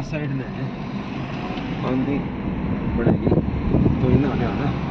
side ने है आंधी बढ़ेगी तो ही ना आने आना